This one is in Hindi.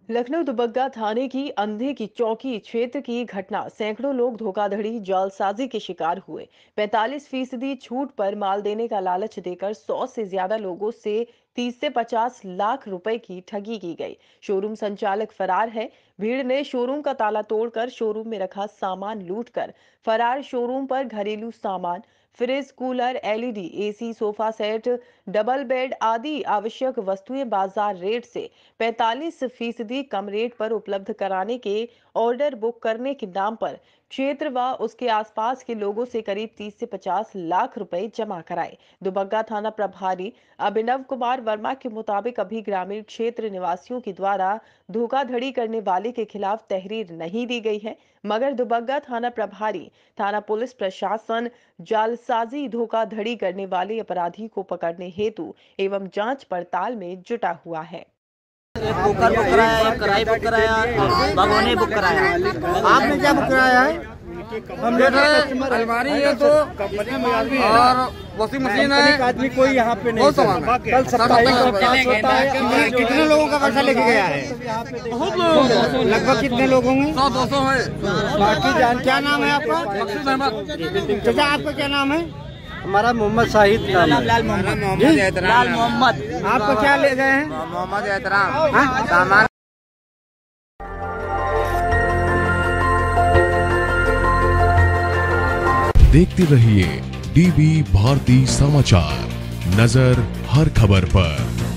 लखनऊ दुबग्गा थाने की अंधे की चौकी क्षेत्र की घटना। सैकड़ों लोग धोखाधड़ी जालसाजी के शिकार हुए। 45% छूट पर माल देने का लालच देकर 100 से ज्यादा लोगों से 30 से 50 लाख रुपए की ठगी की गई। शोरूम संचालक फरार है। भीड़ ने शोरूम का ताला तोड़कर शोरूम में रखा सामान लूटकर फरार। शोरूम पर घरेलू सामान, fridge, cooler, LED, AC, sofa set, double bed आदि आवश्यक वस्तुएं बाजार रेट से 45% कम रेट पर उपलब्ध कराने के ऑर्डर बुक करने के नाम पर क्षेत्र व उसके आसपास के लोगों से करीब 30 से 50 लाख रुपए जमा कराए। दुबग्गा थाना प्रभारी अभिनव कुमार वर्मा के मुताबिक अभी ग्रामीण क्षेत्र निवासियों के द्वारा धोखाधड़ी करने वाले के खिलाफ तहरीर नहीं दी गई है, मगर दुबग्गा थाना प्रभारी, थाना पुलिस प्रशासन जालसाजी धोखाधड़ी करने वाले अपराधी को पकड़ने हेतु एवं जांच पड़ताल में जुटा हुआ है। कुकर बुक कराया है, कढ़ाई बुक कराया, भगोने बुक कराया। आपने क्या बुक कराया है? हम अलमारी है तो और वॉशिंग मशीन है। आदमी कोई यहाँ पे नहीं, बहुत सामान है। कल सप्ताहिक होता है। कितने लोगों का पैसा लेके गया है? बहुत लोग, लगभग कितने लोग होंगे? 100-200 है। बाकी जान, क्या नाम है आपका? मकसूद अहमद। चाचा आपका क्या नाम है? हमारा मोहम्मद शाहिद नाम है। लाल मोहम्मद। आपका क्या ले गए हैं? मोहम्मद एहतराम सामान। देखते रहिए डीवी भारती समाचार, नजर हर खबर पर।